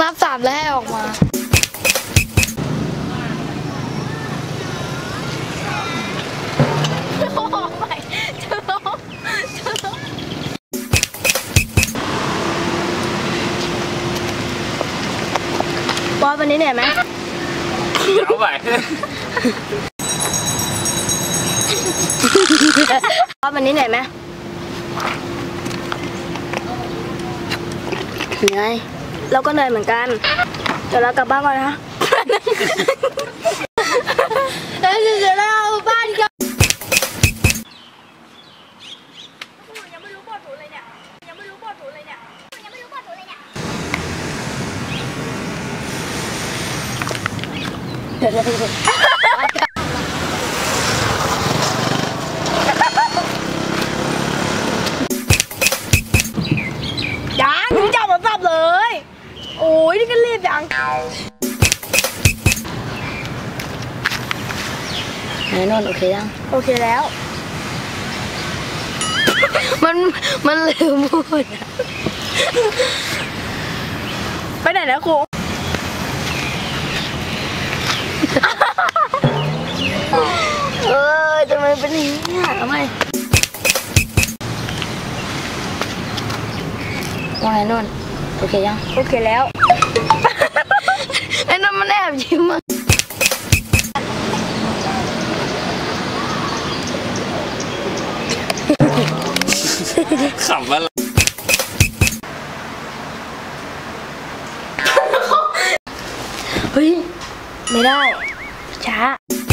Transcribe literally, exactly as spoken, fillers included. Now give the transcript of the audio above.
นับสามแล้วให้ออกมาบอสวันนี้เหนื่อยไหมเอาไปบอสวันนี้เหนื่อยไหมเหนื่อยเราก็เหนื่อยเหมือนกันเดี๋ยวเรากลับบ้านก่อนนะเดี๋ยวเราบ้านกันยังไม่รู้บทถูเลยเนี่ยยังไม่รู้บทถูเลยเนี่ยยังไม่รู้บทถูเลยเนี่ยเดี๋ยวเราไปดูยังไม่จับมาสับเลยโอ้ยนี่ก็รีบจังไหนนนโอเคยังโอเคแล้วมันมันลืมพูดไปไหนแล้วครูเออทำไมเป็นอย่างนี้ทำไมว่าไงนนโอเคยังโอเคแล้วไอ้นนมันแอบยิ้มอ่ะขำอะไรเฮ้ยไม่ได้ช้า